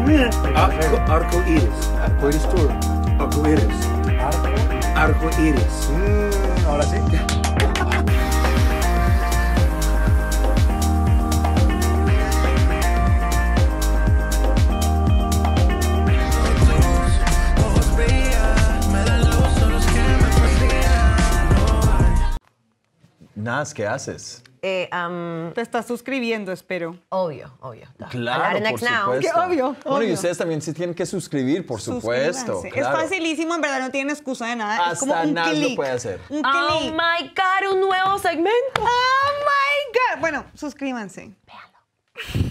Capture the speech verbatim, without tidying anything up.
Arco, arco iris. Arco Iris Tour. Arco iris. Arco. Arco iris. Mm, ahora sí. Naz, ¿qué haces? Eh, um, Te estás suscribiendo, espero. obvio, obvio. Claro, Hablar en por Next Now. supuesto. Qué obvio, Bueno, y obvio. ustedes también se tienen que suscribir, por supuesto. Suscríbanse. Claro. Es facilísimo, en verdad no tienen excusa de nada. es Hasta como un Naz lo clic. puede hacer. Un Oh clic. my God, un nuevo segmento. Oh my God. Bueno, suscríbanse. Véanlo.